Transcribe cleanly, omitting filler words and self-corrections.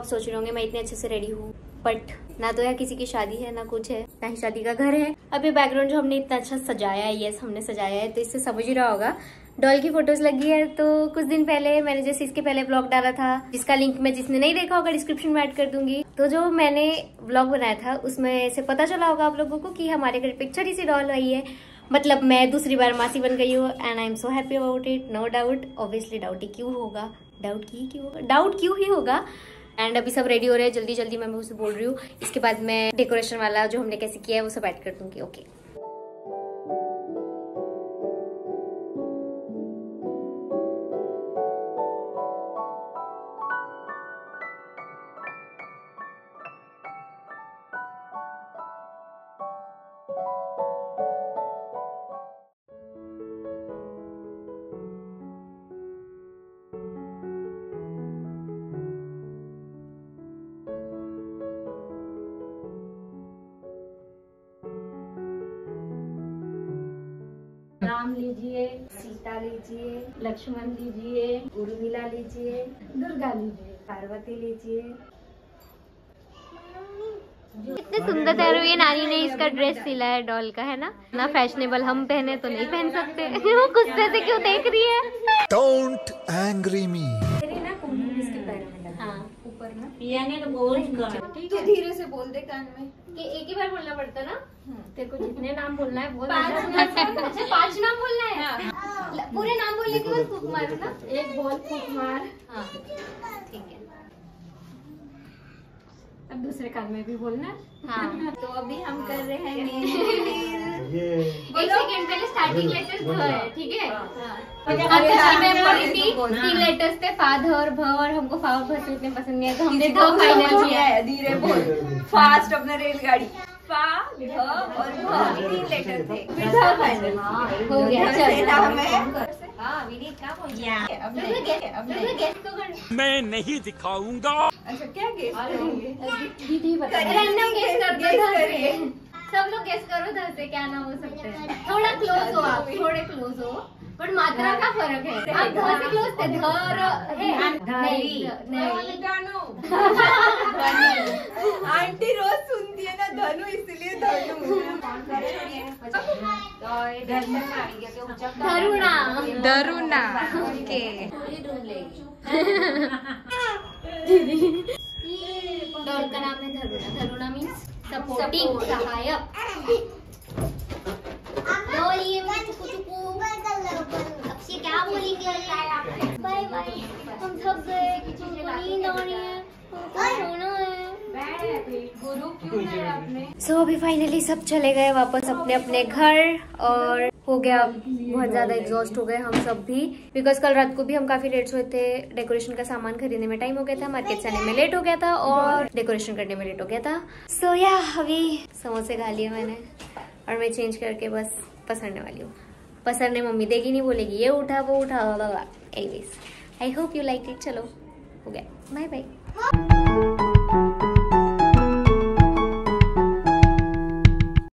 आप सोच रहे होंगे मैं इतने अच्छे से रेडी हूँ, बट ना तो यहाँ किसी की शादी है ना कुछ है, ना ही शादी का घर है। अब ये बैकग्राउंड जो हमने इतना अच्छा सजाया है, यस हमने सजाया है, तो इससे समझ ही रहा होगा डॉल की फोटोज लगी है। तो कुछ दिन पहले मैंने जैसे इसके पहले व्लॉग डाला था, जिसका लिंक मैं जिसने नहीं देखा होगा डिस्क्रिप्शन में ऐड कर दूंगी। तो जो मैंने व्लॉग बनाया था उसमें से पता चला होगा आप लोगों को कि हमारे घर पे छोटी सी डॉल आई है। मतलब मैं दूसरी बार मासी बन गई हूँ and I am so happy about it. No doubt, obviously doubt ही क्यों होगा, डाउट क्यों ही होगा। एंड अभी सब रेडी हो रहे हैं, जल्दी जल्दी मैं उसे बोल रही हूँ। इसके बाद मैं डेकोरेशन वाला जो हमने कैसे किया है वो सब ऐड कर दूंगी। ओके राम लीजिए, सीता लीजिए, लक्ष्मण लीजिए, उर्मिला लीजिए, दुर्गा लीजिए, पार्वती लीजिए। इतने सुंदर तैयार हुई है। नानी ने इसका ड्रेस सिला है डॉल का, है ना फैशनेबल हम पहने तो नहीं पहन सकते। वो गुस्से से क्यों देख रही है? Don't angry me. हाँ ऊपर ना, यानी तो बोल ठीक है, धीरे से बोल दे कान में कि एक ही बार बोलना पड़ता ना। तेरे को जितने नाम बोलना है बोल। 5 नाम बोलना है। पूरे नाम बोलने के बाद फूक मारो ना। एक बोल, फूक मार। हाँ ठीक है। अब दूसरे कान में भी बोलना। हाँ तो अभी हम कर रहे हैं एक सेकंड पहले स्टार्टिंग लेटर्स भ है, ठीक है। मैं पढ़ी थी 3 लेटर्स थे, फा ध और भ, और हमको फा और भ से इतने पसंद नहीं है तो हमने ध फाइनल किया है। धीरे बोल, फास्ट अपना रेलगाड़ी। फा, ध और भ 3 लेटर थे, फिर ध फाइनल हो गया। चल हाँ विनीत क्या बोल गया। अब गेस तो कर। मैं नहीं दिखाऊंगा। अच्छा क्या गेस करेंगे? दीदी बता, रैंडम गेस कर दो। सब लोग गेस करो ध से क्या नाम हो सकते हैं। थोड़ा क्लोज हो आप, थोड़े क्लोज हो, बट मात्रा का फर्क है। आप ध से क्लोज थे, आंटी रोज सुनती है ना धनु, इसलिए धनु। धरुणा ओके। डॉल का नाम है धरुणा। धरुणा मीन्स सपोर्टिंग, सहायक। डॉल ये चुकू चुकू अक्षय क्या बोलेंगे? बाय बाय, हम थक गए, नींद आ रही है, सोना है। गुरु क्यों है आपने? सो अभी फाइनली सब चले गए वापस अपने अपने घर, और हो गया बहुत ज्यादा एग्जॉस्ट हो गए हम सब भी, बिकॉज कल रात को भी हम काफी लेट सोए थे। डेकोरेशन का सामान खरीदने में टाइम हो गया था, मार्केट से आने में लेट हो गया था, और डेकोरेशन करने में लेट हो गया था। सो या अभी समोसे खा लिए मैंने, और मैं चेंज करके बस पसरने वाली हूँ। पसरने मम्मी देगी नहीं, बोलेगी ये उठा वो उठा। Anyways I hope you like it. चलो हो गया, बाय बाय।